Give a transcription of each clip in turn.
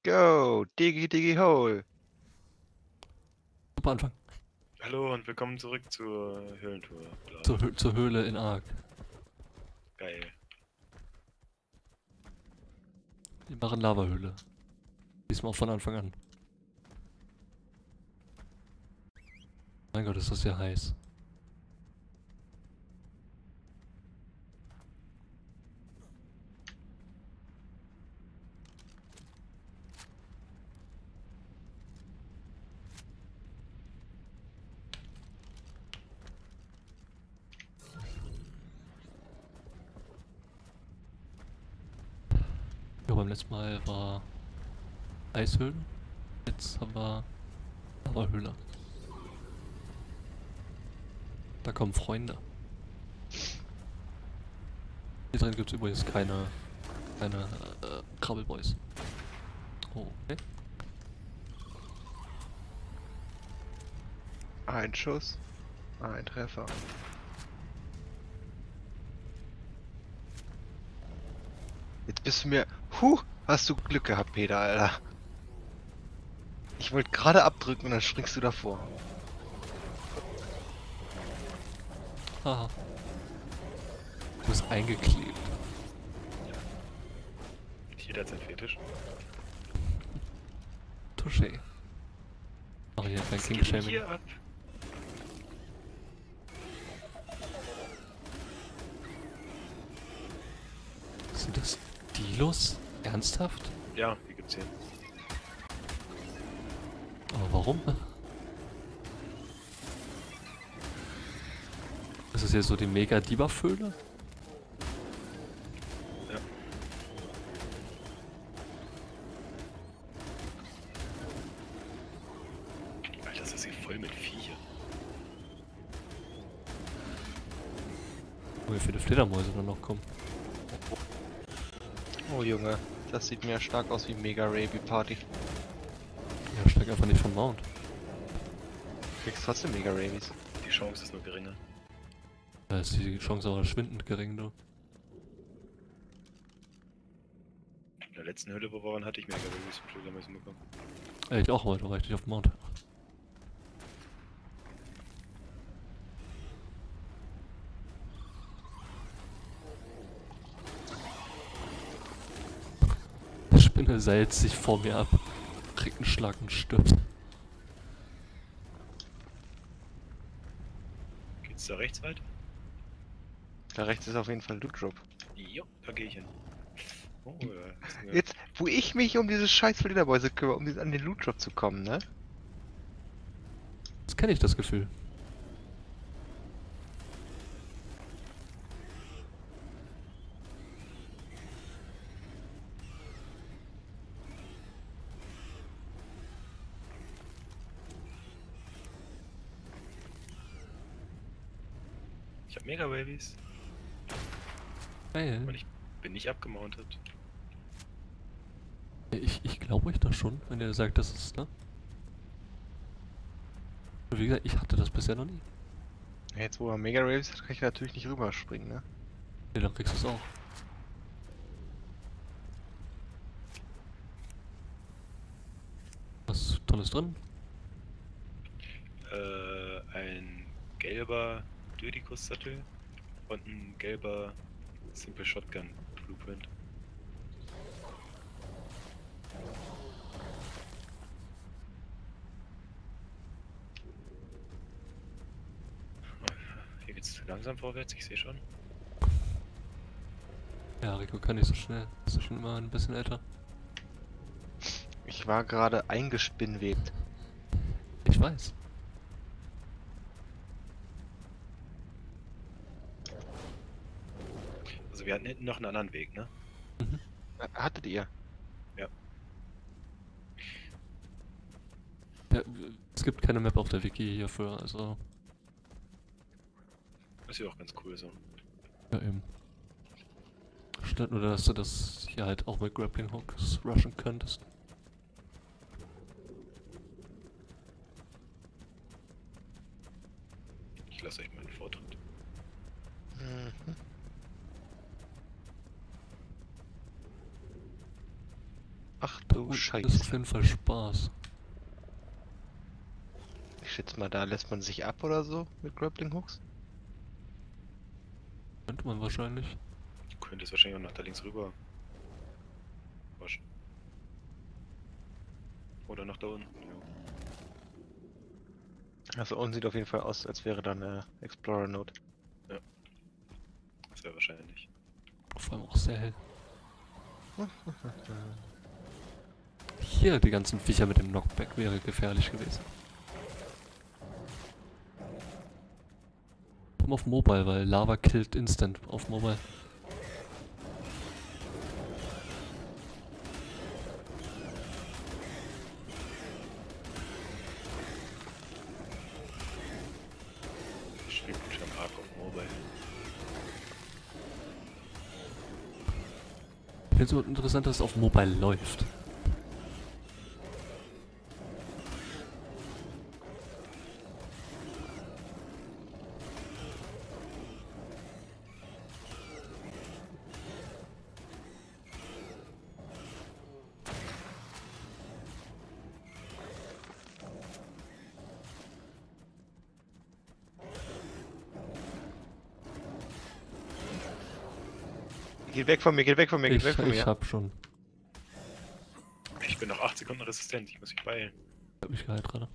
Go, Diggy Diggy Hole. Super Anfang. Hallo und willkommen zurück zur Höhlentour. Bla. Zur Höhle in Ark. Geil. Die machen Lavahöhle. Diesmal auch von Anfang an. Mein Gott, ist das ja heiß. Ja, beim letzten Mal war Eishöhle. Jetzt haben wir Lavahöhle. Da kommen Freunde. Hier drin gibt es übrigens keine Krabbelboys. Oh, okay. Ein Schuss, ein Treffer. Jetzt bist du mir... hast du Glück gehabt, Peter, Alter. Ich wollte gerade abdrücken und dann springst du davor. Haha. Du bist eingeklebt. Jeder hat seinen Fetisch. Touché. Mach hier kein Was geht denn King-Shaming. hier ab? Sind das Dilos? Ernsthaft? Ja, die gibt's hier. Aber warum? Ist das hier so die Mega-Debuff-Höhle? Ja. Alter, das ist hier voll mit Viecher. Wie viele Fledermäuse dann noch kommen? Oh Junge, das sieht mir stark aus wie Mega Raby Party. Ja, steig einfach nicht vom Mount. Du kriegst trotzdem Mega Rabies. Die Chance ist nur geringer. Da ist die Chance aber schwindend gering, du. In der letzten Höhle, wo wir waren, hatte ich Mega Babys und Fledermäusen bekommen. Ich auch heute, war ich nicht auf dem Mount. Die Spinne seilt sich vor mir ab, kriegt einen Schlag und stirbt. Geht's da rechts weiter? Da rechts ist auf jeden Fall Loot Drop. Jo, da gehe ich hin. Oh, ja. Jetzt, wo ich mich um diese scheiß Fledermäuse kümmere, um an den Loot Drop zu kommen, ne? Das kenne ich, das Gefühl. Ich hab Mega Babys Geil. und ich bin nicht abgemountet. Ich glaube euch das schon, wenn ihr sagt, das ist, ne? Und wie gesagt, ich hatte das bisher noch nie. Jetzt, wo man Mega Rabies hat, kann ich natürlich nicht rüberspringen, ne? Ja, dann kriegst du es auch. Was Tolles drin? Ein gelber Dödikus-Sattel und ein gelber Simple Shotgun Blueprint. Hier geht's langsam vorwärts, ich sehe schon. Ja, Rico kann nicht so schnell. Bist du schon immer ein bisschen älter? Ich war gerade eingespinnwebt. Ich weiß. Also wir hatten hinten noch einen anderen Weg, ne? Mhm. Hattet ihr? Ja, es gibt keine Map auf der Wiki hierfür, also. Ist ja auch ganz cool so. Ja, eben. Statt nur, dass du das hier halt auch mit Grappling Hooks rushen könntest. Ich lasse euch meinen Vortritt. Mhm. Ach Da du unten ist auf Scheiße. jeden Fall Spaß. Ich schätze mal, da lässt man sich ab oder so mit Grappling Hooks. Könnte man wahrscheinlich. Du könntest wahrscheinlich auch nach da links rüber waschen. Oder nach da unten. Ja. Also unten sieht auf jeden Fall aus, als wäre da eine Explorer Node. Sehr wahrscheinlich. Vor allem auch sehr hell. Hier die ganzen Viecher mit dem Knockback wäre gefährlich gewesen. Komm auf Mobile, weil Lava killt instant auf Mobile. Stimmt, schon arg auf Mobile. Ich finde es immer interessant, dass es auf Mobile läuft. Geht weg von mir, geht weg von mir, geht weg von Ich mir. hab schon. Ich bin noch 8 Sekunden resistent, ich muss mich beeilen. Ich hab mich geheilt gerade.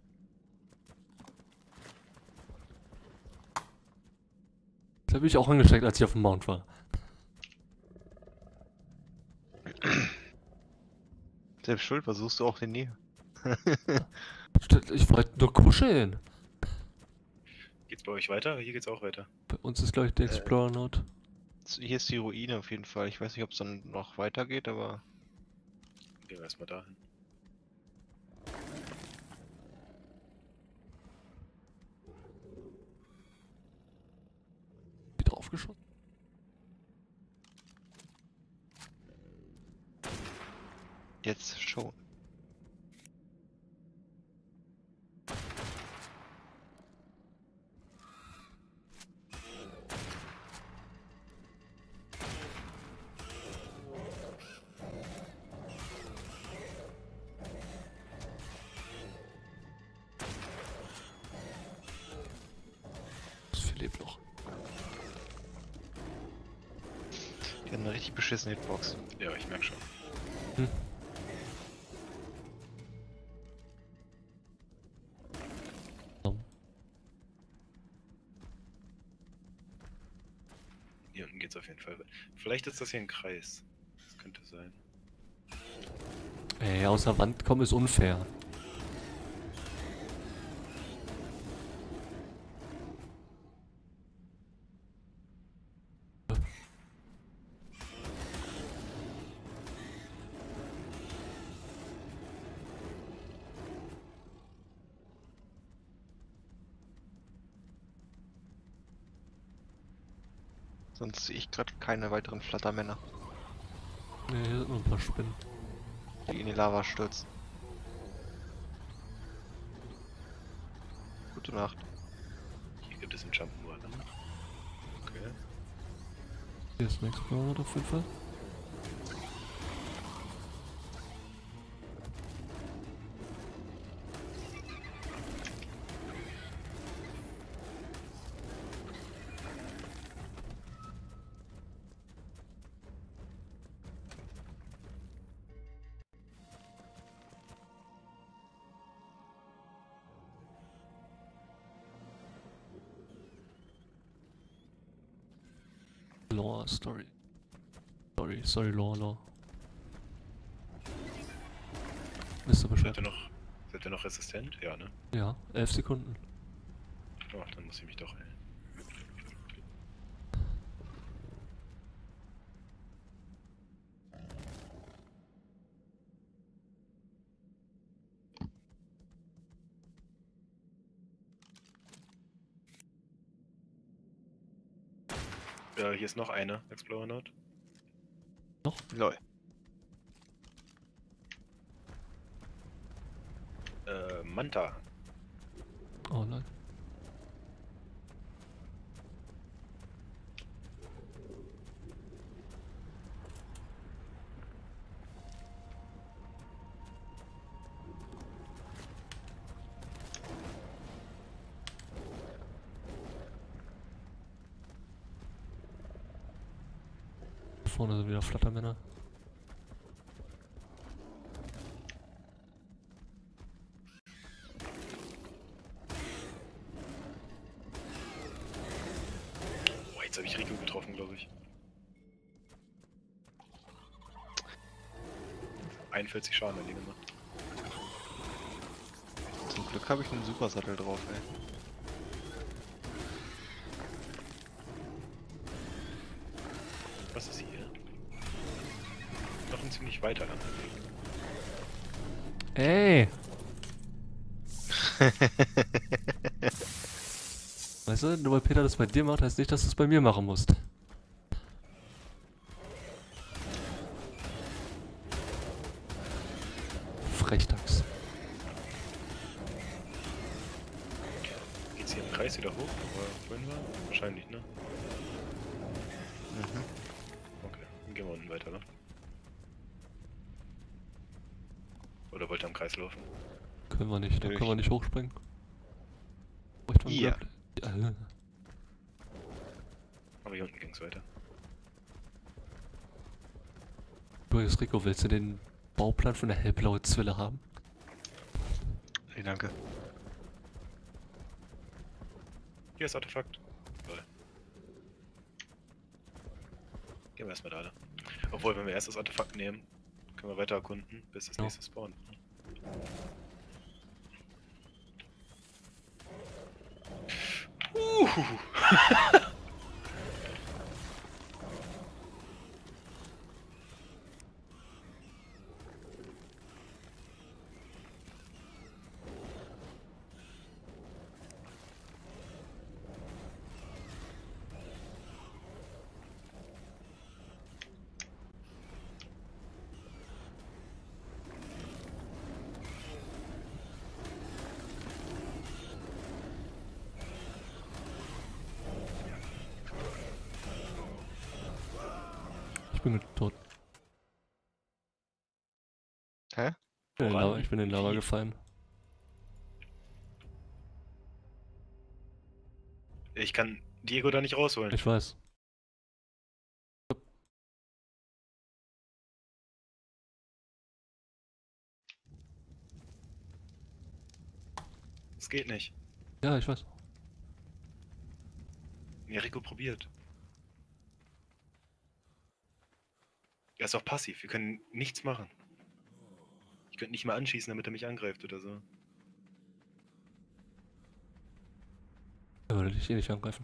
Das habe ich auch angesteckt, als ich auf dem Mount war. Selbst schuld, versuchst du auch in die Nähe. Ich wollte nur kuscheln. Geht's bei euch weiter? Hier geht's auch weiter. Bei uns ist gleich die Explorer Node. Hier ist die Ruine auf jeden Fall. Ich weiß nicht, ob es dann noch weitergeht, aber Gehen wir erstmal dahin. Wieder aufgeschossen. jetzt schon. Das viel lebt noch. Die haben eine richtig beschissene Hitbox. Ja, ich merke schon. Hm. Hier unten geht's auf jeden Fall. Vielleicht ist das hier ein Kreis. Das könnte sein. Ey, aus der Wand kommen ist unfair. Sonst sehe ich gerade keine weiteren Flattermänner, Ne, hier sind nur ein paar Spinnen. die in die Lava stürzen. Gute Nacht. Hier gibt es einen Jump'n'Run. Okay. Hier ist ein Explorer auf jeden Fall. Lore Story. Sorry, Lore. Wisst ihr Bescheid? Seid ihr noch resistent? Ja, ne? Ja, 11 Sekunden. Oh, dann muss ich mich doch heilen. Ja, hier ist noch eine Explorer Node. Lol. Manta. Oh nein. vorne sind wieder Flattermänner. Oh, jetzt habe ich Rico getroffen, glaube ich. 41 Schaden an die gemacht. Zum Glück habe ich einen Supersattel drauf, ey. Was ist hier? Noch ein ziemlich weiter Land. Ey! Weißt du, nur weil Peter das bei dir macht, heißt nicht, dass du es bei mir machen musst. Frechdachs. Geht's hier im Kreis wieder hoch, wo wir vorhin waren? Wahrscheinlich, ne? Mhm. Okay, dann gehen wir unten weiter, ne? Oder wollt ihr am Kreis laufen? Können wir nicht, da Nö, können wir ich- nicht hochspringen. Bräuchte man Ja. Grappling. Aber hier unten ging's weiter. Übrigens, Rico, willst du den Bauplan von der hellblaue Zwille haben? Nee, danke. Hier ist Artefakt. Toll. Gehen wir erstmal da, ne? Obwohl, wenn wir erst das Artefakt nehmen, können wir weiter erkunden, bis das Ja. nächste spawnt. Ich bin tot. Hä? Woran? Ich bin in Lava Wie? gefallen. Ich kann Diego da nicht rausholen. Ich weiß. Es geht nicht. Ja, ich weiß. Ja, Rico probiert. Er ist auch passiv, wir können nichts machen. Ich könnte nicht mal anschießen, damit er mich angreift oder so. Er würde dich eh nicht angreifen.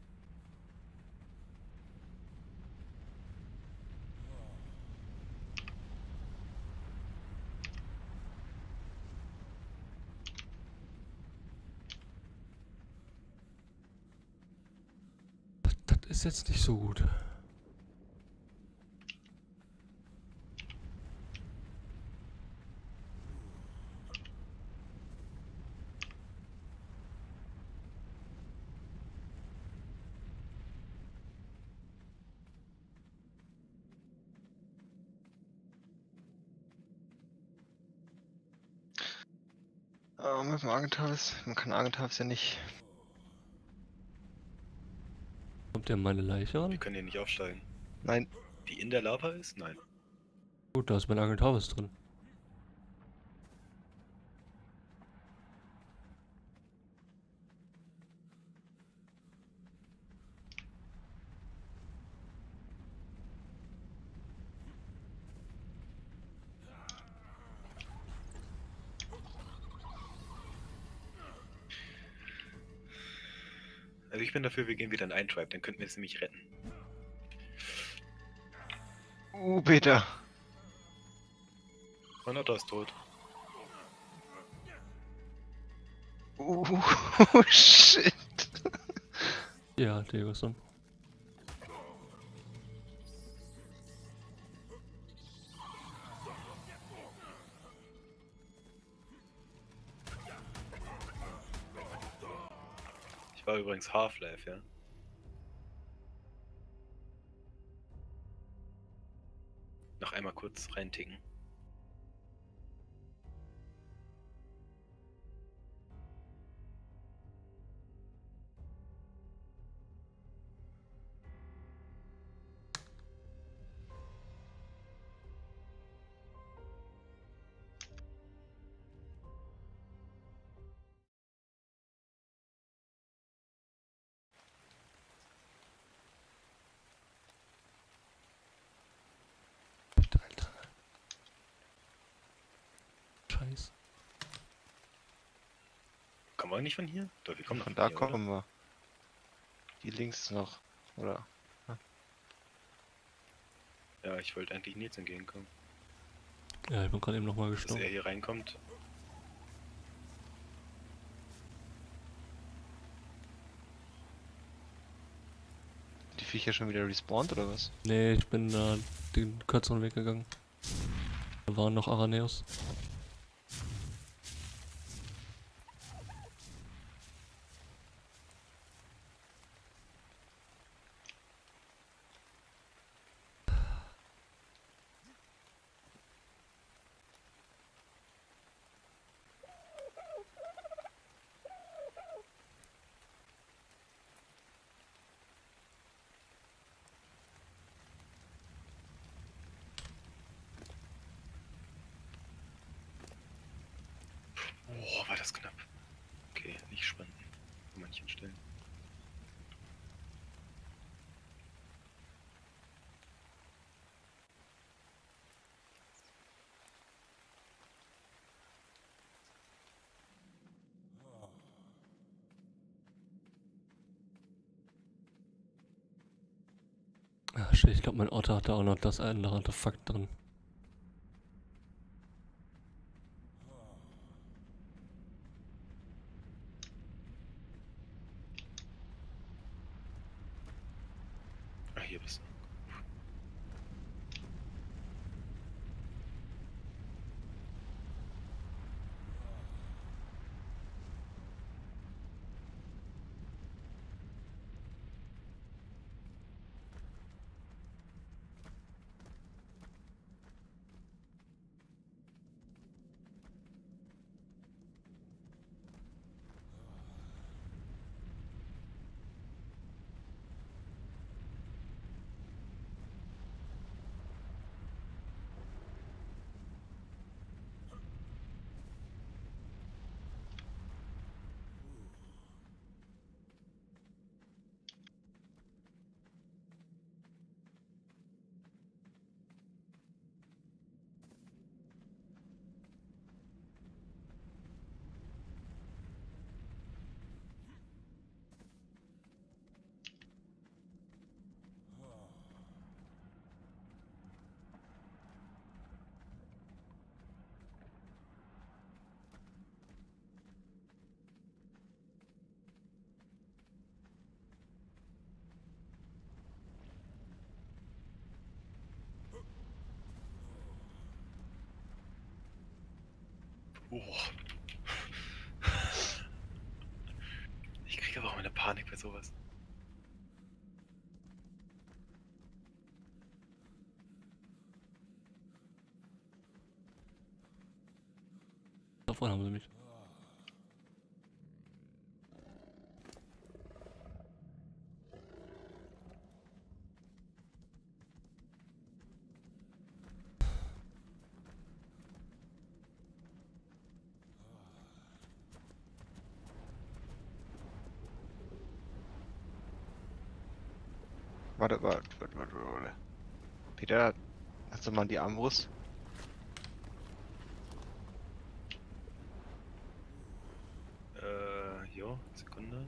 Das ist jetzt nicht so gut. Mit dem Argentavis. Man kann Argentavis ja nicht. Kommt der meine Leiche Wir an? können hier nicht aufsteigen. Nein. Die in der Lava ist? Nein. Gut, da ist mein Agentavis drin. Also ich bin dafür, wir gehen wieder in ein Tribe, dann könnten wir das nämlich retten. Peter. Mein Otto ist tot. Shit. Ja, Diego ist dann. Ich war übrigens Half-Life, ja. Noch einmal kurz reinticken. Scheiße. Kommen wir nicht von hier? Doch, wir kommen Von doch da hier, oder? kommen wir. Die links noch, oder? Ja, ich wollte eigentlich Nils entgegenkommen. Ja, ich bin gerade eben nochmal Dass er gestorben. hier reinkommt. Die Viecher schon wieder respawned, oder was? Nee, ich bin da den kürzeren Weg gegangen. Da waren noch Araneos. Oh, war das knapp. Okay, nicht spannend. An manchen Stellen. Ah, shit, ich glaube, mein Auto hatte auch noch das andere Artefakt drin. Ah, hier bist du. Oh. Ich kriege aber auch eine Panik bei sowas. Da vorne haben sie mich. Warte. Peter, hast du mal die Armbrust? Jo, Sekunde.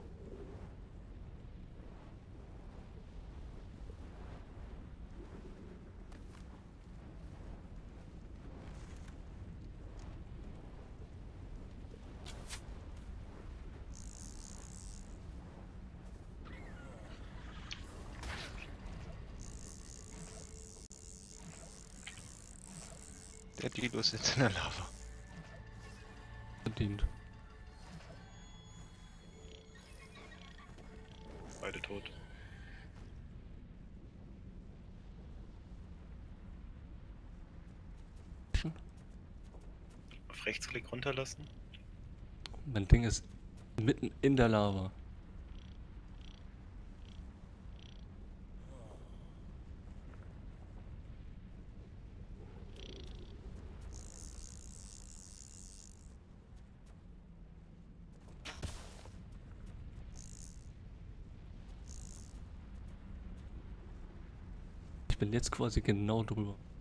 Der Dilo ist jetzt in der Lava. Verdient. Beide tot. Auf Rechtsklick runterlassen. Mein Ding ist mitten in der Lava. Ich bin jetzt quasi genau drüber.